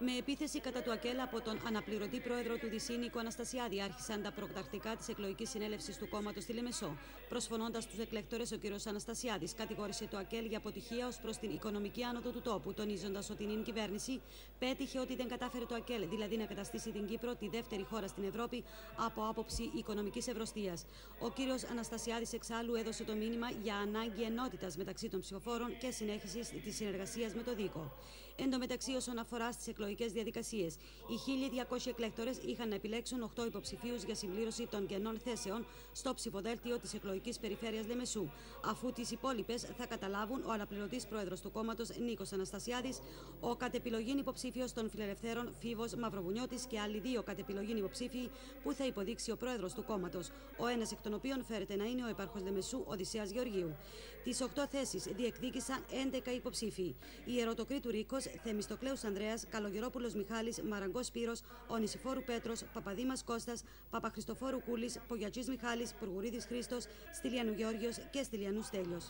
Με επίθεση κατά του ΑΚΕΛ από τον αναπληρωτή πρόεδρο του ΔΣ Νίκο Αναστασιάδη, άρχισαν τα προκαταρκτικά της εκλογικής συνέλευσης του κόμματος στη Λεμεσό. Προσφωνώντας τους εκλέκτορες, ο κ. Αναστασιάδης κατηγόρησε το ΑΚΕΛ για αποτυχία ως προς την οικονομική άνοδο του τόπου, τονίζοντας ότι η κυβέρνηση πέτυχε ότι δεν κατάφερε το ΑΚΕΛ, δηλαδή να καταστήσει την Κύπρο τη δεύτερη χώρα στην Ευρώπη από άποψη οικονομικής ευρωστίας. Ο κ. Αναστασιάδης εξάλλου έδωσε το μήνυμα για ανάγκη ενότητας μεταξύ των ψηφοφόρων και συνέχισης της συνεργασίας με το Δίκο. Εν τω μεταξύ, όσον αφορά στις εκλογικές διαδικασίες, οι 1.200 εκλέκτορες είχαν να επιλέξουν 8 υποψηφίους για συμπλήρωση των κενών θέσεων στο ψηφοδέλτιο της εκλογικής περιφέρειας Λεμεσού, αφού τις υπόλοιπες θα καταλάβουν ο αναπληρωτής πρόεδρος του κόμματος Νίκος Αναστασιάδης, ο κατ' επιλογήν υποψήφιος των Φιλελευθέρων Φίβος Μαυροβουνιώτης και άλλοι 2 κατ' επιλογήν υποψήφιοι που θα υποδείξει ο πρόεδρος του κόμματος, ο ένας εκ των οποίων φέρεται να είναι ο επάρχος Λεμεσού Οδυσσέας Γεωργίου. Τις 8 θέσεις διεκδίκησαν 11 υποψήφιοι. Η Ερωτοκρίτου Ρίκος, Θεμιστοκλέους Ανδρέας, Καλογερόπουλος Μιχάλης, Μαραγκός Σπύρος, Ονησιφόρου Πέτρος, Παπαδήμας Κώστας, Παπαχριστοφόρου Κούλης, Πογιατζής Μιχάλης, Πουργουρίδης Χρήστος, Στυλιανού Γεώργιος και Στυλιανού Στέλιος.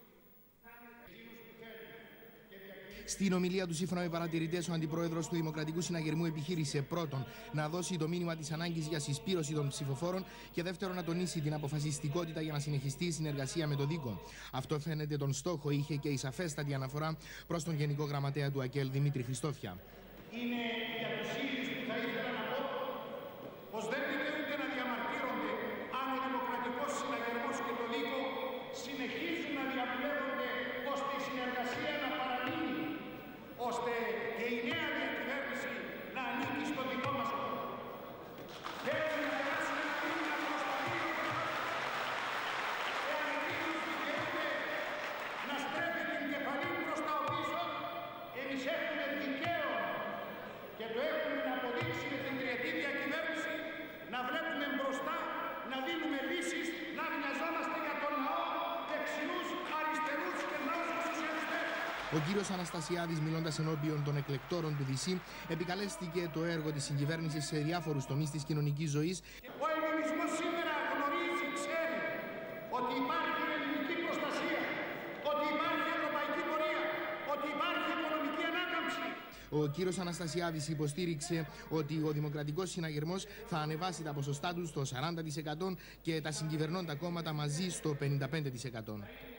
Στην ομιλία του, σύμφωνα με παρατηρητές, ο αντιπρόεδρος του Δημοκρατικού Συναγερμού επιχείρησε πρώτον να δώσει το μήνυμα της ανάγκης για συσπήρωση των ψηφοφόρων και δεύτερον να τονίσει την αποφασιστικότητα για να συνεχιστεί η συνεργασία με το Δίκο. Αυτό φαίνεται τον στόχο είχε και η σαφέστατη αναφορά προς τον Γενικό Γραμματέα του ΑΚΕΛ Δημήτρη Χριστόφια. Είναι για τους ίδιους που θα ήθελα να πω πως δεν δικαιούνται να διαμαρτύρονται αν ο Δημοκρατικός Συναγερμός και το Δίκο συνεχίζουν να διαβουλεύονται ώστε η συνεργασία να παραμείνει, ώστε και η νέα διακυβέρνηση να ανήκει στο δικό μας χώρο. Θέλουμε να περάσουμε ένα μήνυμα προς τα δύο. Εάν εκείνους δικαιούνται να στρέφει την κεφαλή προς τα πίσω, εμείς έχουμε δικαίωμα και το έχουμε να αποδείξει με την τριετή διακυβέρνηση, να βλέπουμε μπροστά, να δίνουμε λύσεις, να μοιαζόμαστε για τον λαό, δεξιούς, αριστερούς και ναούς σοσιαλιστές. Ο κύριος Αναστασιάδης, μιλώντας ενώπιον των εκλεκτόρων του ΔΣ, επικαλέστηκε το έργο της συγκυβέρνησης σε διάφορους τομείς της κοινωνικής ζωής. Ο ελληνισμός σήμερα γνωρίζει, ξέρει ότι υπάρχει ελληνική προστασία, ότι υπάρχει ευρωπαϊκή πορεία, ότι υπάρχει οικονομική ανάκαμψη. Ο κύριος Αναστασιάδης υποστήριξε ότι ο Δημοκρατικός Συναγερμός θα ανεβάσει τα ποσοστά του στο 40% και τα συγκυβερνώντα κόμματα μαζί στο 55%.